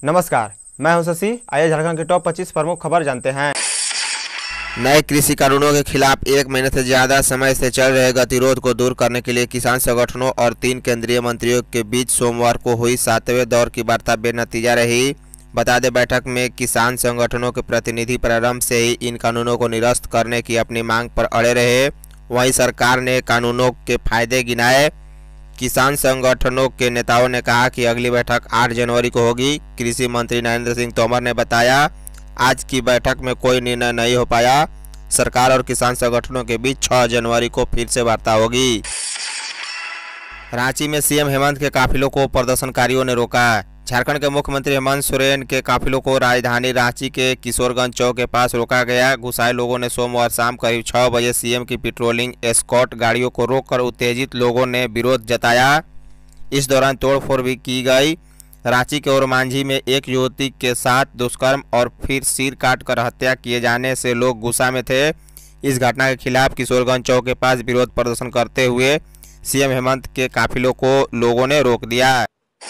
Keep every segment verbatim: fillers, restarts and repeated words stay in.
नमस्कार, मैं हूं शशि। आइए झारखंड के टॉप पच्चीस प्रमुख खबर जानते हैं। नए कृषि कानूनों के खिलाफ एक महीने से ज्यादा समय से चल रहे गतिरोध को दूर करने के लिए किसान संगठनों और तीन केंद्रीय मंत्रियों के बीच सोमवार को हुई सातवें दौर की वार्ता बेनतीजा रही। बता दें, बैठक में किसान संगठनों के प्रतिनिधि प्रारंभ से ही इन कानूनों को निरस्त करने की अपनी मांग पर अड़े रहे। वहीं सरकार ने कानूनों के फायदे गिनाए। किसान संगठनों के नेताओं ने कहा कि अगली बैठक आठ जनवरी को होगी। कृषि मंत्री नरेंद्र सिंह तोमर ने बताया, आज की बैठक में कोई निर्णय नहीं हो पाया। सरकार और किसान संगठनों के बीच छह जनवरी को फिर से वार्ता होगी। रांची में सीएम हेमंत के काफिलों को प्रदर्शनकारियों ने रोका। झारखंड के मुख्यमंत्री हेमंत सोरेन के काफिलों को राजधानी रांची के किशोरगंज चौक के पास रोका गया। घुसाए लोगों ने सोमवार शाम करीब छह बजे सीएम की पेट्रोलिंग एस्कॉर्ट गाड़ियों को रोककर उत्तेजित लोगों ने विरोध जताया। इस दौरान तोड़फोड़ भी की गई। रांची के ओरमांझी में एक युवती के साथ दुष्कर्म और फिर सिर काटकर हत्या किए जाने से लोग गुस्सा में थे। इस घटना के खिलाफ किशोरगंज चौक के पास विरोध प्रदर्शन करते हुए सीएम हेमंत के काफिलों को लोगों ने रोक दिया।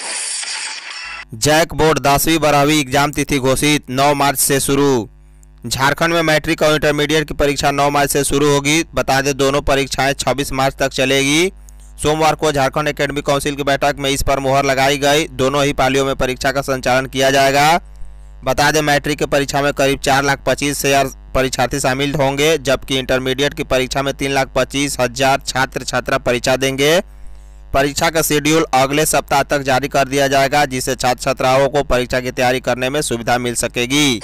जैक बोर्ड दसवीं बारहवीं एग्जाम तिथि घोषित, नौ मार्च से शुरू। झारखंड में मैट्रिक और इंटरमीडिएट की परीक्षा नौ मार्च से शुरू होगी। बता दें, दोनों परीक्षाएं छब्बीस मार्च तक चलेगी। सोमवार को झारखंड एकेडमिक काउंसिल की बैठक में इस पर मुहर लगाई गई। दोनों ही पालियों में परीक्षा का संचालन किया जाएगा। बता दें, मैट्रिक की परीक्षा में करीब चार लाख पच्चीस हजार परीक्षार्थी शामिल होंगे, जबकि इंटरमीडिएट की परीक्षा में तीन लाख पच्चीस हजार छात्र छात्रा परीक्षा देंगे। परीक्षा का शेड्यूल अगले सप्ताह तक जारी कर दिया जाएगा, जिससे छात्र छात्राओं को परीक्षा की तैयारी करने में सुविधा मिल सकेगी।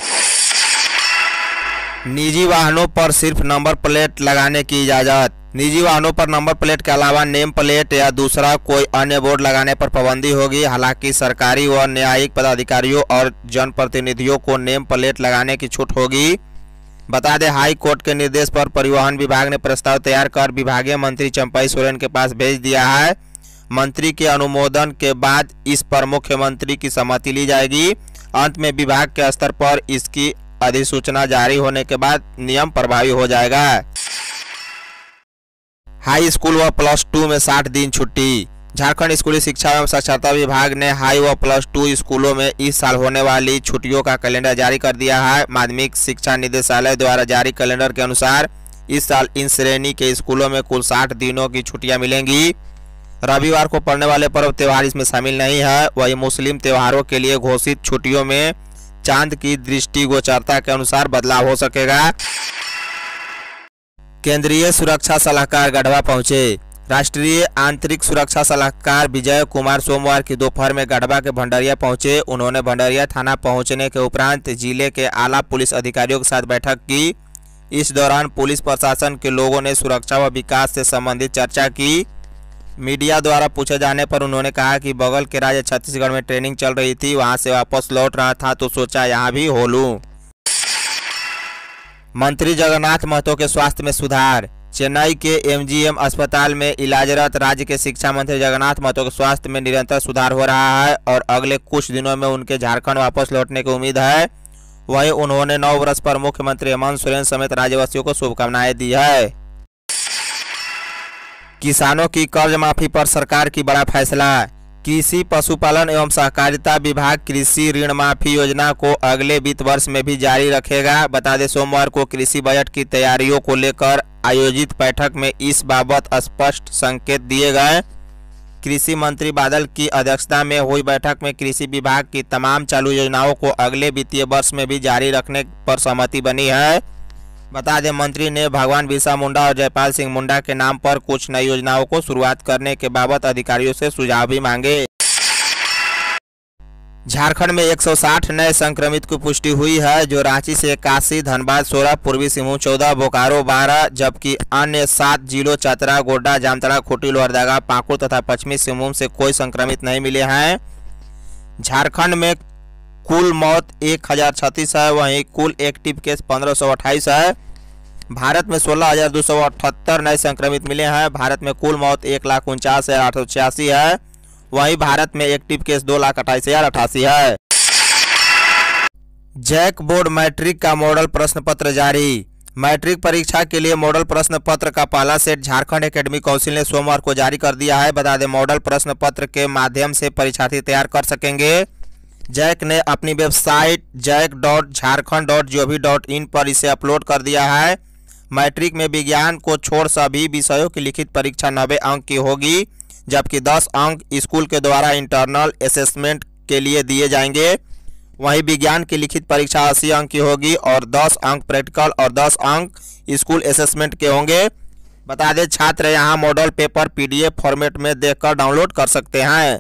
निजी वाहनों पर सिर्फ नंबर प्लेट लगाने की इजाजत। निजी वाहनों पर नंबर प्लेट के अलावा नेम प्लेट या दूसरा कोई अन्य बोर्ड लगाने पर पाबंदी होगी। हालांकि सरकारी व न्यायिक पदाधिकारियों और जनप्रतिनिधियों को नेम प्लेट लगाने की छूट होगी। बता दें, हाई कोर्ट के निर्देश पर परिवहन विभाग ने प्रस्ताव तैयार कर विभागीय मंत्री चंपई सोरेन के पास भेज दिया है। मंत्री के अनुमोदन के बाद इस पर मुख्यमंत्री की सहमति ली जाएगी। अंत में विभाग के स्तर पर इसकी अधिसूचना जारी होने के बाद नियम प्रभावी हो जाएगा। हाई स्कूल व प्लस टू में साठ दिन छुट्टी। झारखंड स्कूली शिक्षा एवं साक्षरता विभाग ने हाई व प्लस टू स्कूलों में इस साल होने वाली छुट्टियों का कैलेंडर जारी कर दिया है। माध्यमिक शिक्षा निदेशालय द्वारा जारी कैलेंडर के अनुसार इस साल इन श्रेणी के स्कूलों में कुल साठ दिनों की छुट्टियां मिलेंगी। रविवार को पड़ने वाले पर्व त्योहार इसमें शामिल नहीं है। वही मुस्लिम त्योहारों के लिए घोषित छुट्टियों में चांद की दृष्टिगोचरता के अनुसार बदलाव हो सकेगा। केंद्रीय सुरक्षा सलाहकार गढ़वा पहुंचे। राष्ट्रीय आंतरिक सुरक्षा सलाहकार विजय कुमार सोमवार की दोपहर में गढ़वा के भंडरिया पहुंचे। उन्होंने भंडरिया थाना पहुंचने के उपरांत जिले के आला पुलिस अधिकारियों के साथ बैठक की। इस दौरान पुलिस प्रशासन के लोगों ने सुरक्षा व विकास से संबंधित चर्चा की। मीडिया द्वारा पूछे जाने पर उन्होंने कहा कि बगल के राज्य छत्तीसगढ़ में ट्रेनिंग चल रही थी, वहां से वापस लौट रहा था तो सोचा यहां भी हो लूं। मंत्री जगन्नाथ महतो के स्वास्थ्य में सुधार। चेन्नई के एमजीएम अस्पताल में इलाजरत राज्य के शिक्षा मंत्री जगन्नाथ महतो के स्वास्थ्य में निरंतर सुधार हो रहा है और अगले कुछ दिनों में उनके झारखंड वापस लौटने की उम्मीद है। वहीं उन्होंने नौ वर्ष पर मुख्यमंत्री हेमंत सोरेन समेत राज्यवासियों को शुभकामनाएं दी है। किसानों की कर्ज माफी पर सरकार की बड़ा फैसला। कृषि पशुपालन एवं सहकारिता विभाग कृषि ऋण माफी योजना को अगले वित्त वर्ष में भी जारी रखेगा। बता दें, सोमवार को कृषि बजट की तैयारियों को लेकर आयोजित बैठक में इस बाबत स्पष्ट संकेत दिए गए। कृषि मंत्री बादल की अध्यक्षता में हुई बैठक में कृषि विभाग की तमाम चालू योजनाओं को अगले वित्तीय वर्ष में भी जारी रखने पर सहमति बनी है। बता दें, मंत्री ने भगवान बिरसा मुंडा और जयपाल सिंह मुंडा के नाम पर कुछ नई योजनाओं को शुरुआत करने के बाबत अधिकारियों से सुझाव भी मांगे। झारखंड में एक सौ साठ नए संक्रमित की पुष्टि हुई है, जो रांची से इक्यासी, धनबाद सोलह, पूर्वी सिंहभूम चौदह, बोकारो बारह, जबकि अन्य सात जिलों चतरा, गोड्डा, जामताड़ा, खूंटी, लोहरदगा, पाकुड़ तथा पश्चिमी सिंहभूम से कोई संक्रमित नहीं मिले हैं। झारखंड में कुल मौत एक हजार छत्तीस है। वहीं कुल एक्टिव केस पंद्रह सौ अट्ठाईस है। भारत में सोलह हजार दो सौ अठहत्तर नए संक्रमित मिले हैं। भारत में कुल मौत एक लाख उनचास हजार आठ सौ छियासी है। वहीं भारत में एक्टिव केस दो लाख अट्ठाईस हजार अठासी है। जैक बोर्ड मैट्रिक का मॉडल प्रश्न पत्र जारी। मैट्रिक परीक्षा के लिए मॉडल प्रश्न पत्र का पहला सेट झारखंड एकेडमिक काउंसिल ने सोमवार को जारी कर दिया है। बता दें, मॉडल प्रश्न पत्र के माध्यम से परीक्षार्थी तैयार कर सकेंगे। जैक ने अपनी website JAC dot Jharkhand dot G O V dot in पर इसे अपलोड कर दिया है। मैट्रिक में विज्ञान को छोड़ सभी विषयों की लिखित परीक्षा नब्बे अंक की होगी, जबकि दस अंक स्कूल के द्वारा इंटरनल असेसमेंट के लिए दिए जाएंगे। वहीं विज्ञान की लिखित परीक्षा अस्सी अंक की होगी और दस अंक प्रैक्टिकल और दस अंक स्कूल असेसमेंट के होंगे। बता दें छात्र यहां model paper P D F format में देखकर डाउनलोड कर सकते हैं।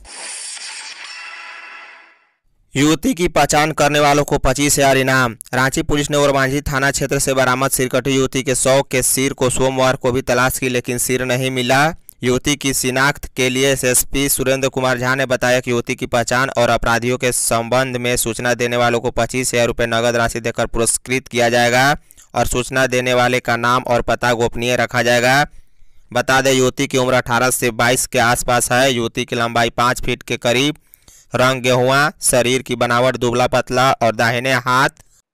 युवती की पहचान करने वालों को पच्चीस हजार इनाम। रांची पुलिस ने ओरमांझी थाना क्षेत्र से बरामद सिरकटी युवती के सौ के सिर को सोमवार को भी तलाश की, लेकिन सिर नहीं मिला। युवती की शिनाख्त के लिए S S P Surendra Kumar Jha ने बताया कि युवती की पहचान और अपराधियों के संबंध में सूचना देने वालों को पच्चीस हजार रुपये नगद राशि देकर पुरस्कृत किया जाएगा और सूचना देने वाले का नाम और पता गोपनीय रखा जाएगा। बता दें युवती की उम्र अठारह से बाईस के आसपास है। युवती की लंबाई पाँच फीट के करीब, रंग गेहुआ, शरीर की बनावट दुबला पतला और दाहिने हाथ।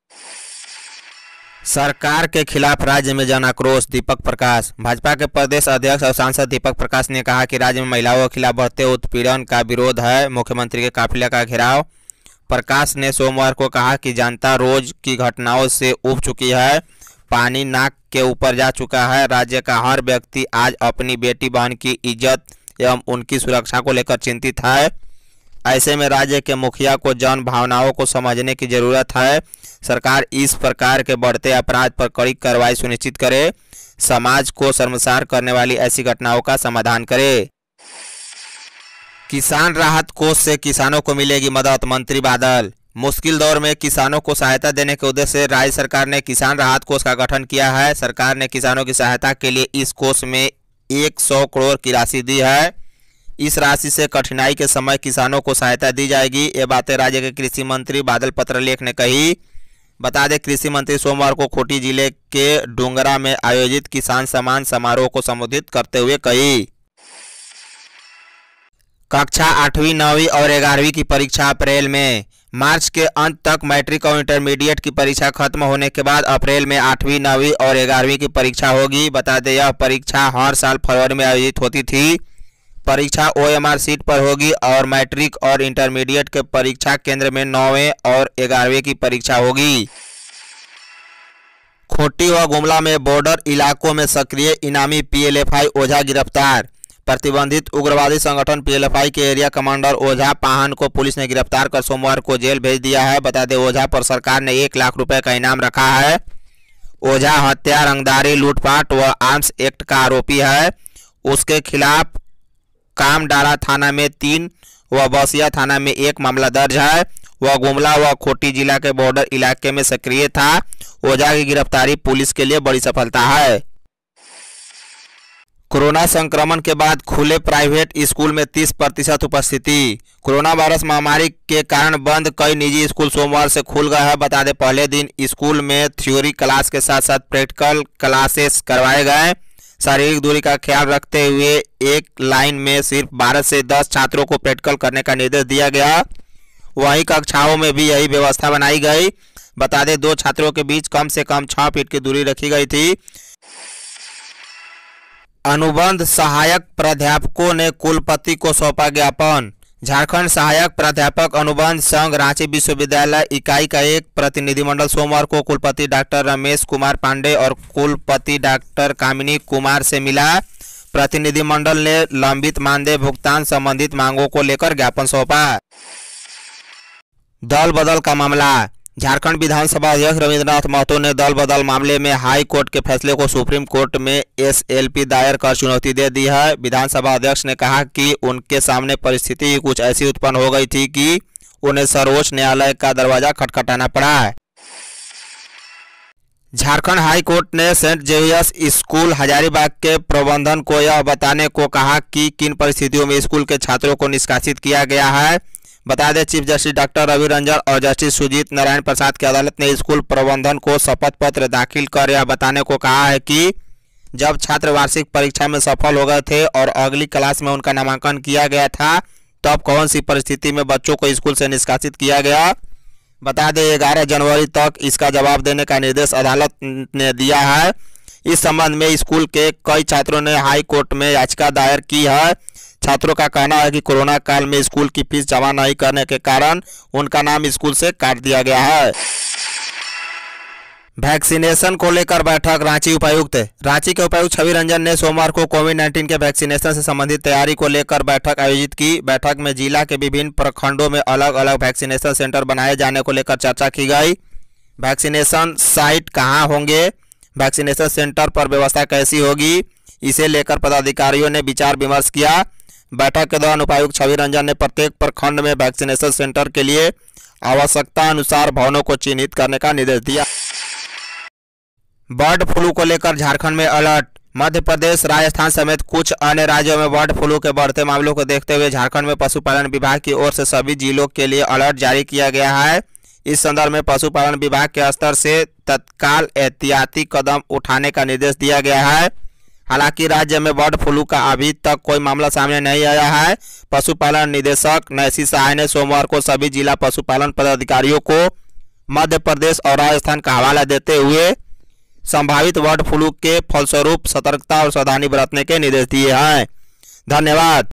सरकार के खिलाफ राज्य में जन आक्रोश। दीपक प्रकाश। भाजपा के प्रदेश अध्यक्ष और सांसद दीपक प्रकाश ने कहा कि राज्य में महिलाओं के खिलाफ बढ़ते उत्पीड़न का विरोध है। मुख्यमंत्री के काफिले का घेराव। प्रकाश ने सोमवार को कहा कि जनता रोज की घटनाओं से उब चुकी है, पानी नाक के ऊपर जा चुका है। राज्य का हर व्यक्ति आज अपनी बेटी बहन की इज्जत एवं उनकी सुरक्षा को लेकर चिंतित है। ऐसे में राज्य के मुखिया को जन भावनाओं को समझने की जरूरत है। सरकार इस प्रकार के बढ़ते अपराध पर कड़ी कार्रवाई सुनिश्चित करे, समाज को शर्मसार करने वाली ऐसी घटनाओं का समाधान करे। किसान राहत कोष से किसानों को मिलेगी मदद। मंत्री बादल। मुश्किल दौर में किसानों को सहायता देने के उद्देश्य से राज्य सरकार ने किसान राहत कोष का गठन किया है। सरकार ने किसानों की सहायता के लिए इस कोष में एक सौ करोड़ की राशि दी है। इस राशि से कठिनाई के समय किसानों को सहायता दी जाएगी। ये बातें राज्य के कृषि मंत्री बादल पत्रलेख ने कही। बता दें कृषि मंत्री सोमवार को खूंटी जिले के डुंगरा में आयोजित किसान सम्मान समारोह को संबोधित करते हुए कही। कक्षा आठवीं नौवीं और ग्यारहवीं की परीक्षा अप्रैल में। मार्च के अंत तक मैट्रिक और इंटरमीडिएट की परीक्षा खत्म होने के बाद अप्रैल में आठवीं नौवीं और ग्यारहवीं की परीक्षा होगी। बता दें यह परीक्षा हर साल फरवरी में आयोजित होती थी। परीक्षा ओ एम आर सीट पर होगी और मैट्रिक और इंटरमीडिएट के परीक्षा केंद्र में नौवें और ग्यारहवीं की परीक्षा होगी। खूंटी व गुमला में बॉर्डर इलाकों में सक्रिय इनामी P L F I Ojha गिरफ्तार। प्रतिबंधित उग्रवादी संगठन पी एल एफ आई के एरिया कमांडर ओझा पाहन को पुलिस ने गिरफ्तार कर सोमवार को जेल भेज दिया है। बता दें ओझा पर सरकार ने एक लाख रुपए का इनाम रखा है। ओझा हत्या, रंगदारी, लूटपाट व आर्म्स एक्ट का आरोपी है। उसके खिलाफ कामडारा थाना में तीन व बसिया थाना में एक मामला दर्ज है। वह गुमला व खूंटी जिला के बॉर्डर इलाके में सक्रिय था। ओझा की गिरफ्तारी पुलिस के लिए बड़ी सफलता है। कोरोना संक्रमण के बाद खुले प्राइवेट स्कूल में तीस प्रतिशत उपस्थिति। कोरोना वायरस महामारी के कारण बंद कई निजी स्कूल सोमवार से खुल गए हैं। बता दें पहले दिन स्कूल में थ्योरी क्लास के साथ साथ प्रैक्टिकल क्लासेस करवाए गए। शारीरिक दूरी का ख्याल रखते हुए एक लाइन में सिर्फ बारह से दस छात्रों को प्रैक्टिकल करने का निर्देश दिया गया। वहीं कक्षाओं में भी यही व्यवस्था बनाई गई। बता दें दो छात्रों के बीच कम से कम छह फीट की दूरी रखी गई थी। अनुबंध सहायक प्राध्यापकों ने कुलपति को सौंपा ज्ञापन। झारखंड सहायक प्राध्यापक अनुबंध संघ रांची विश्वविद्यालय इकाई का एक प्रतिनिधिमंडल सोमवार को कुलपति डॉक्टर रमेश कुमार पांडे और कुलपति डॉक्टर कामिनी कुमार से मिला। प्रतिनिधिमंडल ने लंबित मानदेय भुगतान संबंधित मांगों को लेकर ज्ञापन सौंपा। दल बदल का मामला। झारखंड विधानसभा अध्यक्ष रविंद्रनाथ महतो ने दल बदल मामले में हाई कोर्ट के फैसले को सुप्रीम कोर्ट में एस एल पी दायर कर चुनौती दे दी है। विधानसभा अध्यक्ष ने कहा कि उनके सामने परिस्थिति कुछ ऐसी उत्पन्न हो गई थी कि उन्हें सर्वोच्च न्यायालय का दरवाजा खटखटाना पड़ा। झारखंड हाई कोर्ट ने सेंट जेवियर्स स्कूल हजारीबाग के प्रबंधन को यह बताने को कहा कि किन परिस्थितियों में स्कूल के छात्रों को निष्कासित किया गया है। बता दें chief justice doctor Ravi Ranjan और जस्टिस सुजीत नारायण प्रसाद की अदालत ने स्कूल प्रबंधन को शपथ पत्र दाखिल कर यह बताने को कहा है कि जब छात्र वार्षिक परीक्षा में सफल हो गए थे और अगली क्लास में उनका नामांकन किया गया था तब कौन सी परिस्थिति में बच्चों को स्कूल से निष्कासित किया गया। बता दें ग्यारह जनवरी तक इसका जवाब देने का निर्देश अदालत ने दिया है। इस संबंध में स्कूल के कई छात्रों ने हाई कोर्ट में याचिका दायर की है। छात्रों का कहना है कि कोरोना काल में स्कूल की फीस जमा नहीं करने के कारण उनका नाम स्कूल से काट दिया गया है। वैक्सीनेशन को लेकर बैठक, रांची उपायुक्त रांची के उपायुक्त छवि रंजन ने सोमवार को कोविड नाइन्टीन के वैक्सीनेशन से संबंधित तैयारी को लेकर बैठक आयोजित की। बैठक में जिला के विभिन्न प्रखंडों में अलग अलग वैक्सीनेशन सेंटर बनाए जाने को लेकर चर्चा की गई। वैक्सीनेशन साइट कहां होंगे, वैक्सीनेशन सेंटर पर व्यवस्था कैसी होगी, इसे लेकर पदाधिकारियों ने विचार विमर्श किया। बैठक के दौरान उपायुक्त छवि रंजन ने प्रत्येक प्रखंड में वैक्सीनेशन सेंटर के लिए आवश्यकता अनुसार भवनों को चिन्हित करने का निर्देश दिया। बर्ड फ्लू को लेकर झारखंड में अलर्ट। मध्य प्रदेश, राजस्थान समेत कुछ अन्य राज्यों में बर्ड फ्लू के बढ़ते मामलों को देखते हुए झारखंड में पशुपालन विभाग की ओर से सभी जिलों के लिए अलर्ट जारी किया गया है। इस संदर्भ में पशुपालन विभाग के स्तर से तत्काल एहतियाती कदम उठाने का निर्देश दिया गया है। हालांकि राज्य में बर्ड फ्लू का अभी तक कोई मामला सामने नहीं आया है। पशुपालन निदेशक नैसी सहाय ने सोमवार को सभी जिला पशुपालन पदाधिकारियों को मध्य प्रदेश और राजस्थान का हवाला देते हुए संभावित बर्ड फ्लू के फलस्वरूप सतर्कता और सावधानी बरतने के निर्देश दिए हैं। धन्यवाद।